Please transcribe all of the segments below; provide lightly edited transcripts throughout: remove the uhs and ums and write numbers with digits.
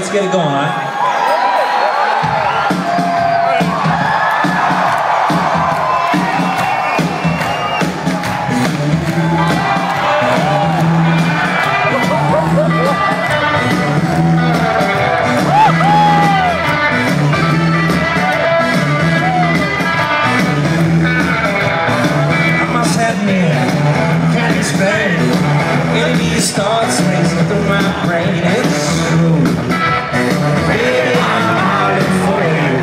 let's get it going, all right? Starts racing through my brain. It's true, baby, I'm howling for you.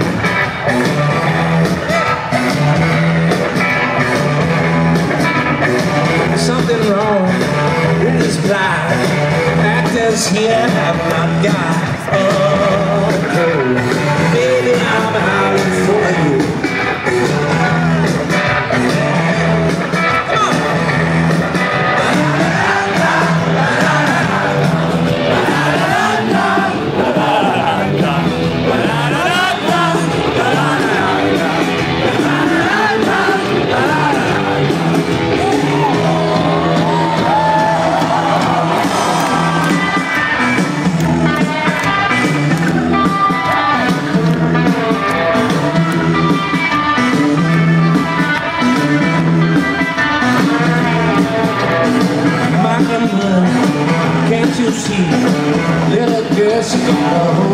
Something wrong with this blind actors here have not got a clue. Baby, I'm howling for you. Can't you see, little girl, she got a